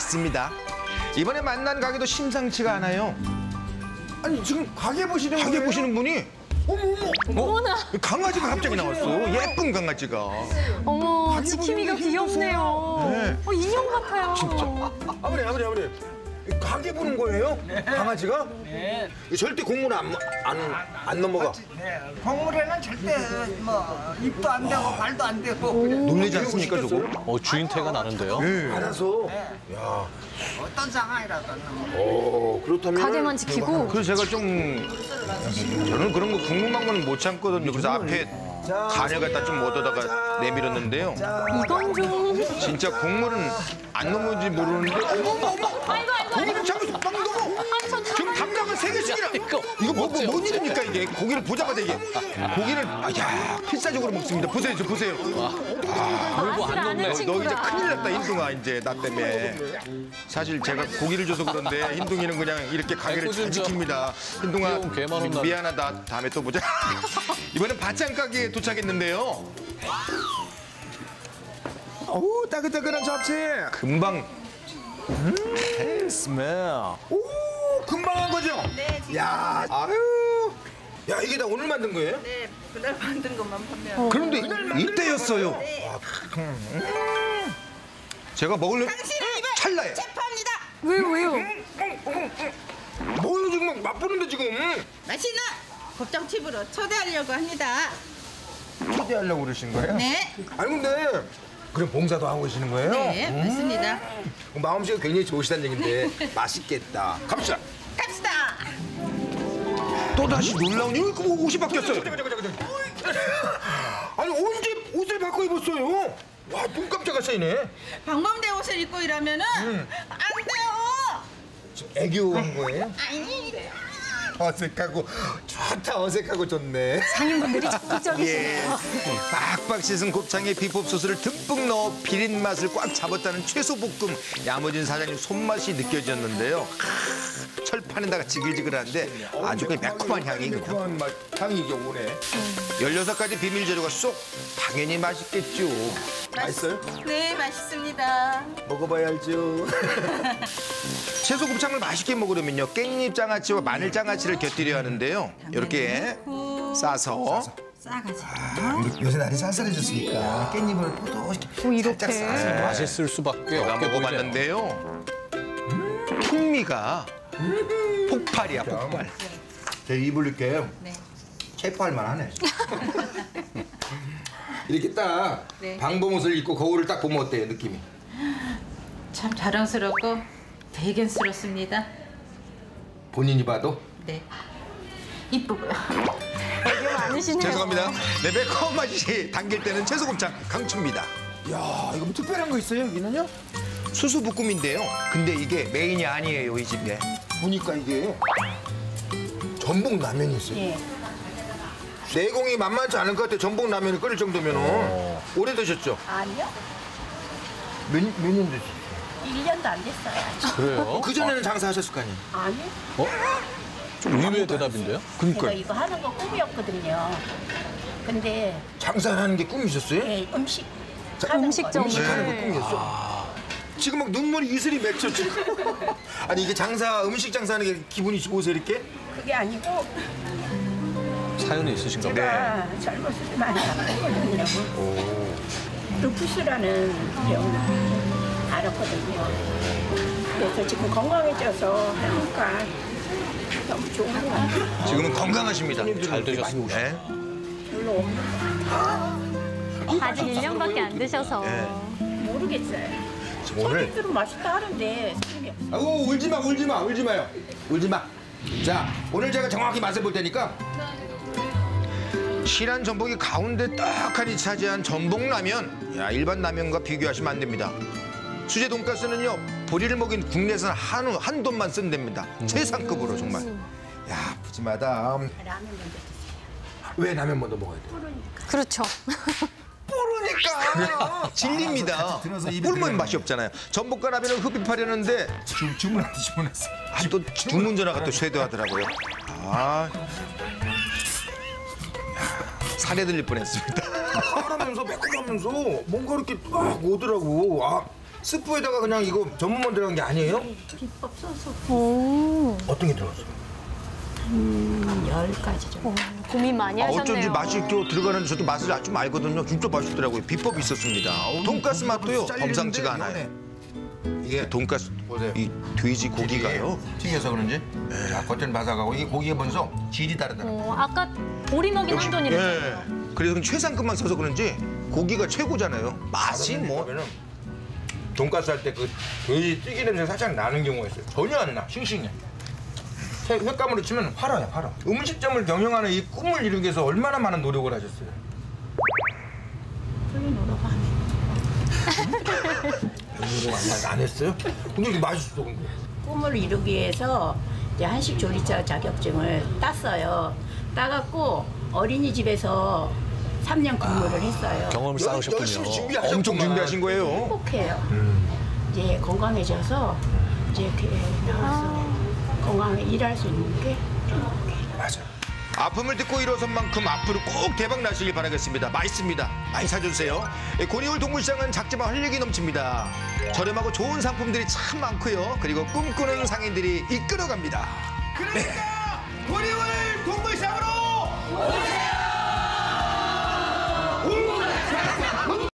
맛있습니다. 이번에 만난 가게도 심상치가 않아요. 아니 지금 가게 보시는 가게 보시는 분이 어머나. 강아지가 갑자기 나왔어. 예쁜 강아지가. 어머, 지킴이가 귀엽네요. 네. 인형 같아요. 아버님 가게 보는 거예요? 강아지가? 네. 절대 공문 안 넘어가. 네. 동물에는 절대 뭐 입도 안 되고 발도 안 되고 그래. 놀라지 않습니까 저거? 주인태가 나는데요. 알아서. 야. 어떤 상황이라도 안 넘어. 그렇다면 가게만 지키고. 그래서 제가 좀 저는 그런 거 궁금한 거는 못 참거든요. 그래서 앞에 간을 갖다 좀 얻어다가 내밀었는데요. 이건 좀. 진짜 국물은 안 넘어지 모르는데 어머 아이고. 고기를 잡아서 빵 넘어. 지금 담장을 3개씩이나. 이거 뭔 일입니까 이게? 고기를 보자마자 이게 고기를 필사적으로 먹습니다. 보세요, 저 보세요. 물고 안 아는 넣네. 너 친구가. 이제 큰일 났다 흰둥아 이제 나 때문에. 사실 제가 고기를 줘서 그런데 흰둥이는 그냥 이렇게 가게를 잘 지킵니다. 흰둥아 귀여운 개만 혼나. 미안하다. 다음에 또 보자. 이번엔 반찬 가게에 도착했는데요. 어우 따끈따끈한 잡채. 금방 스멜. 오 금방 한 거죠? 네, 지금 야 아유. 야 이게 다 오늘 만든 거예요? 네, 그날 만든 것만 판매하고. 그런데 이때였어요. 네. 제가 먹으려고 당신을 입을 찰나에 체포합니다. 왜요? 뭐요 지금 막 맛보는데 지금 맛있는 곱창집으로 초대하려고 합니다. 초대하려고 그러신 거예요? 네, 아니 근데 그럼 봉사도 하고 계시는 거예요? 네, 맞습니다. 마음씨가 굉장히 좋으시다는 얘긴데 맛있겠다. 갑시다. 갑시다. 또 다시 놀라운 일이 옷이 바뀌었어요. 아니 언제 옷을 바꿔 입었어요? 와 눈 깜짝아 서이네. 방범대 옷을 입고 이러면은 안 돼요. 지금 애교한 거예요? 아니, 어색하고 좋다 어색하고 좋네. 상인분들이 적극적이시네요. 빡빡 씻은 곱창에 비법 소스를 듬뿍 넣어 비린 맛을 꽉 잡았다는 채소 볶음. 야무진 사장님 손맛이 느껴졌는데요. 철판에다가 지글지글한데 아주 그 매콤한 향이 그냥. 매콤한 맛 향이 이게 오네. 16가지 비밀 재료가 쏙 당연히 맛있겠죠. 맛있어요? 네, 맛있습니다. 먹어봐야 알죠. 채소 곱창을 맛있게 먹으려면요 깻잎 장아찌와 마늘 장아찌를 곁들여야 하는데요. 이렇게 싸서 싸가지고. 요새 날이 쌀쌀해졌으니까 깻잎을 포도시게 이렇게. 맛있을 수밖에 제가 없게 보이네요. 먹어봤는데요. 풍미가 폭발이야 폭발. 제 입을 이렇게 네. 체포할 만하네. 이렇게 딱 네. 방범옷을 입고 거울을 딱 보면 어때요 느낌이? 참 자랑스럽고 대견스럽습니다. 본인이 봐도? 네. 이쁘고요. 애교 많으시네요. 죄송합니다. 네, 매콤한 맛이 당길 때는 채소 곱창 강추입니다. 야 이거 뭐 특별한 거 있어요 여기는요? 수수부꾸미인데요. 근데 이게 메인이 아니에요 이 집에. 보니까 이게 전복 라면이 있어요. 예. 내공이 만만치 않을 것 같아요. 전복 라면을 끓일 정도면은. 오래 드셨죠? 아니요. 몇 년 드셨어요? 1년도 안 됐어요. 그래요? 그 전에는 장사하셨을 거 아니에요? 아니, 좀 의외의 대답인데요? 제가 이거 하는 거 꿈이었거든요. 근데 장사하는 게 꿈이셨어요? 예, 음식 음식점. 음식하는 게 꿈이었어? 지금 막 눈물이 이슬이 맺혀 지금. 아니 이게 음식 장사하는 게 기분이 좋으세요 이렇게? 그게 아니고 사연이 있으신가 봐요. 제가 젊었을 때 많이 아팠거든요. 루푸스라는 병 알았거든요. 그래서 지금 건강해져서 하니까 너무 좋은 것 같아요. 지금은 건강하십니다. 잘 되셨습니다. 네. 별로 없는 것 아직 1년밖에 안 되셔서. 모르겠어요. 오늘 소리들은 맛있다 하는데 소용이 없어요. 아이고 울지 마요. 울지 마. 자 오늘 제가 정확히 맛을 볼 테니까 실한 전복이 가운데 떡하니 차지한 전복라면. 야, 일반 라면과 비교하시면 안 됩니다. 수제 돈가스는요 보리를 먹인 국내산 한우 한 돈만 쓴답니다. 최상급으로 정말. 야 푸짐하다. 라면 먼저 드세요. 왜 라면 먼저 먹어야 돼? 그렇죠. 그러니까 진리입니다. 들어서 입에 뿔면 들어가는 맛이 없잖아요. 전복과 라면을 흡입하려는데 주문한테 주문했어. 또 주문 전화가 또 쇄도하더라고요. 아, 살해 들릴 뻔했습니다. 하면서 매콤하면서 뭔가 이렇게 딱 오더라고. 아 스프에다가 그냥 이거 전분만 들어간 게 아니에요? 비법 소스 오, 어떤 게 들어갔어요? 10가지 정도. 고민 많이 하셨네요. 어쩐지 맛이 또 들어가는데 저도 맛을 좀 알거든요. 진짜 맛있더라고요. 비법이 있었습니다. 돈가스 맛도요 범상치가 않아요. 이게 돈가스 보세요. 이 돼지 고기가요. 튀겨서 그런지 겉은 바삭하고 이게 고기가 먼저 질이 다르더라고요. 아까 오리먹인 한돈이랬죠. 예. 그래서 그냥 최상급만 써서 그런지 고기가 최고잖아요. 맛이 뭐 돈가스 할 때 그 돼지 튀기 냄새 살짝 나는 경우가 있어요. 전혀 안 나. 싱싱해. 횟감으로 치면 활어요, 활어. 음식점을 경영하는 이 꿈을 이루기 위해서 얼마나 많은 노력을 하셨어요? 훌륭 노력 안 해. 노력 안 했어요? 근데 이게 맛있어, 근데. 꿈을 이루기 위해서 이제 한식 조리사 자격증을 땄어요. 따갖고 어린이집에서 3년 근무를 했어요. 경험을 쌓으셨군요. 열심히 준비하셨구만. 엄청 준비하신 거예요. 행복해요. 이제 건강해져서 이제 이렇게 나와서 건강하게 일할 수 있는 게 맞아. 아픔을 듣고 일어선 만큼 앞으로 꼭 대박 나시길 바라겠습니다. 맛있습니다. 많이 사주세요. 고니올 동물시장은 작지만 활력이 넘칩니다. 저렴하고 좋은 상품들이 참 많고요. 그리고 꿈꾸는 상인들이 이끌어갑니다. 그러니까